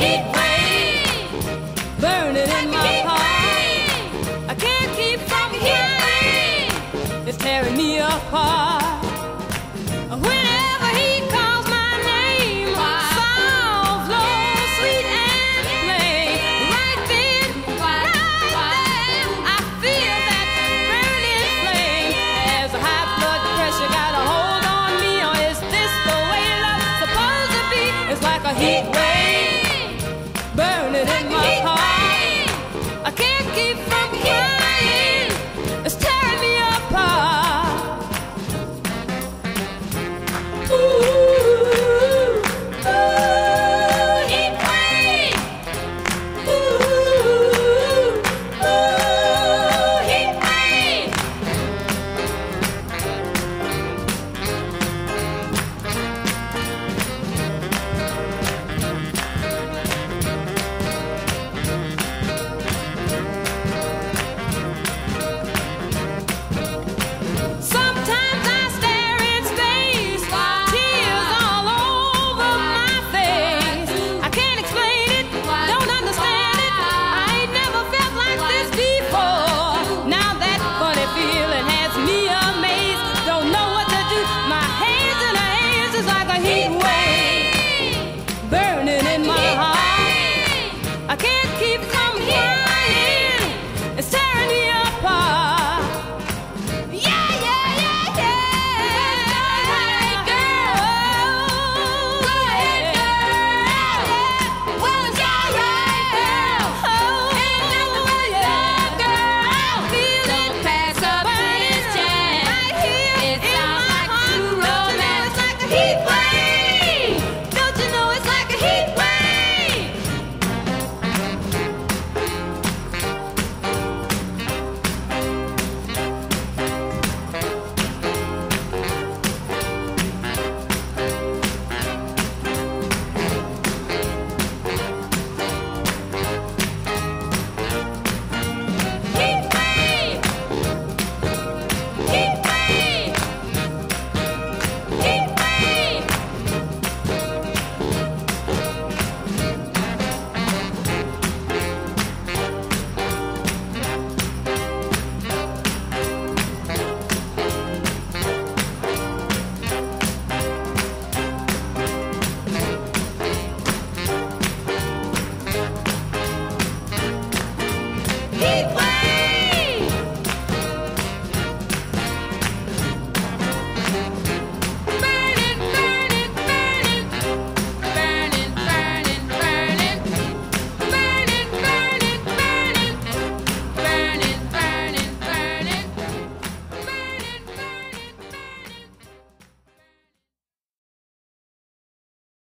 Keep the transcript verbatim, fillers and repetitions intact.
heat wave burning in my heart. I can't keep from hearing. It's tearing me apart. Whenever he calls my name, soft, low, sweet and plain. Right then, right there, I feel that burning flame. As the high blood pressure got a hold on me, or is this the way love's supposed to be? It's like a heat wave burning in my heart. I can't keep from crying. It's tearing me apart. Ooh, ooh, heat wave. Ooh, ooh, heat wave. Sometimes I stare in space, tears all over my face. I can't explain it, don't understand it. I ain't never felt like this before. Now that funny feeling has me amazed. Don't know what to do. My hands in her hands is like a heat wave burning in my heart. I can't